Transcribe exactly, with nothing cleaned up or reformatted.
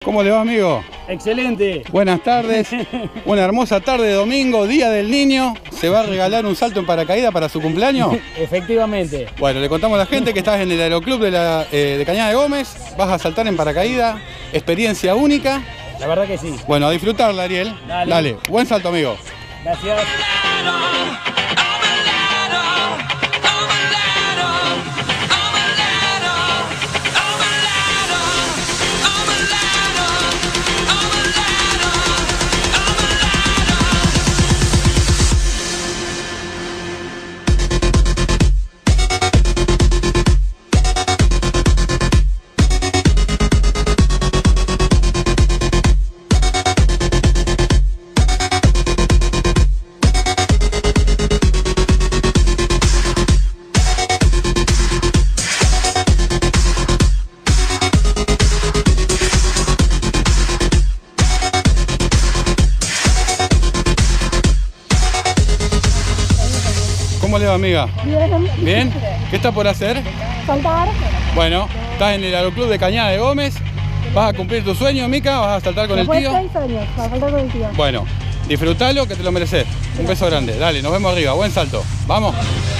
¿Cómo le va, amigo? Excelente. Buenas tardes. Una hermosa tarde de domingo, Día del Niño. ¿Se va a regalar un salto en paracaídas para su cumpleaños? Efectivamente. Bueno, le contamos a la gente que estás en el Aeroclub de, la, eh, de Cañada de Gómez. Vas a saltar en paracaídas. Experiencia única. La verdad que sí. Bueno, a disfrutarla, Ariel. Dale. Dale. Buen salto, amigo. Gracias. ¿Cómo le va, amiga? Bien. ¿Bien? ¿Qué está por hacer? Saltar. Bueno, estás en el Aeroclub de Cañada de Gómez. ¿Vas a cumplir tu sueño, Mica? ¿Vas a saltar con el Después tío? de seis años, para saltar con el tío. Bueno, disfrutalo que te lo mereces. Un beso grande. Dale, nos vemos arriba. Buen salto. ¿Vamos?